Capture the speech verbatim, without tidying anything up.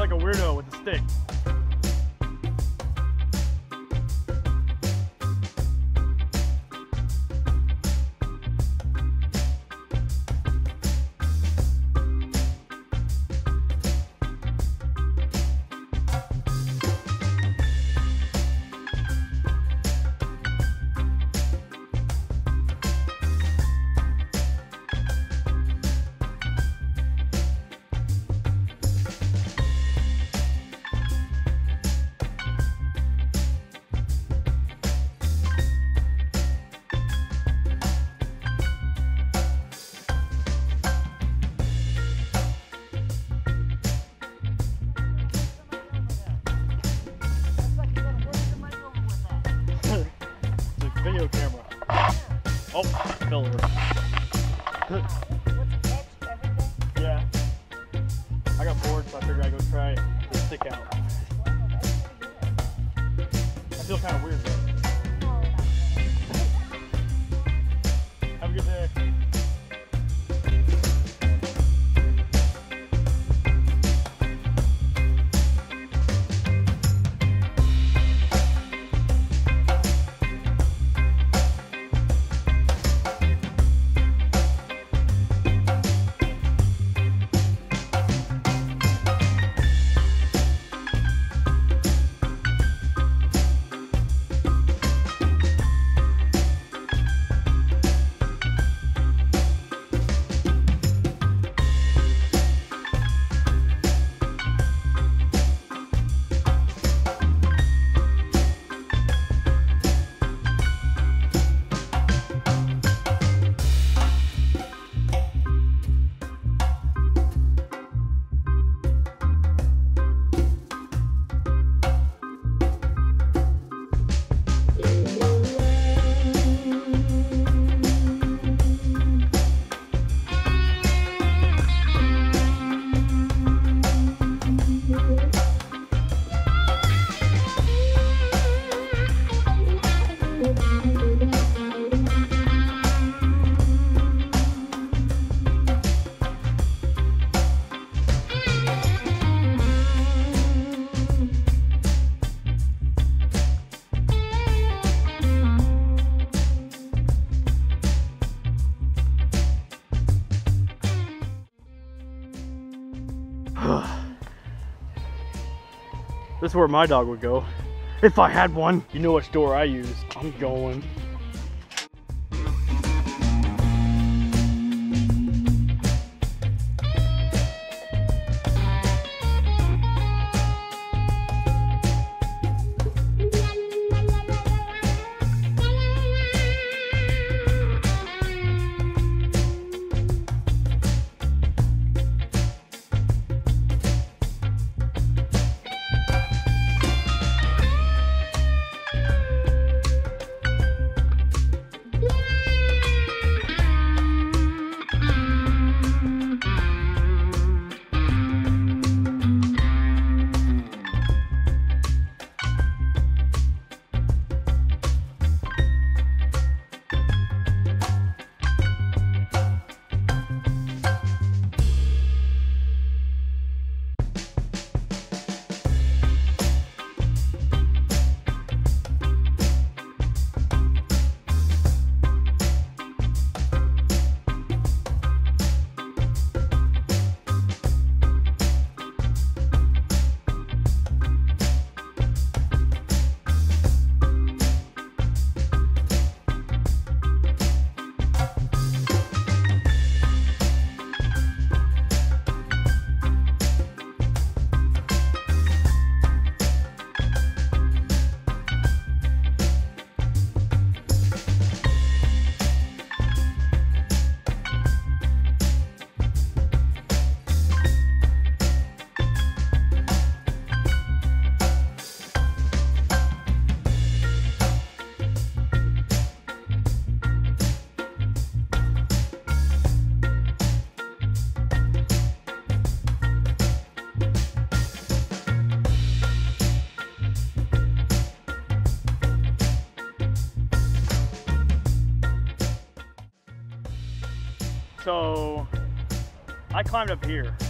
like a weirdo with a stick. Video camera. Oh, fell over. Yeah. I got bored, so I figured I'd go try the stick out. I feel kind of weird though. Have a good day. This is where my dog would go. If I had one. You know which door I use. I'm going. So I climbed up here.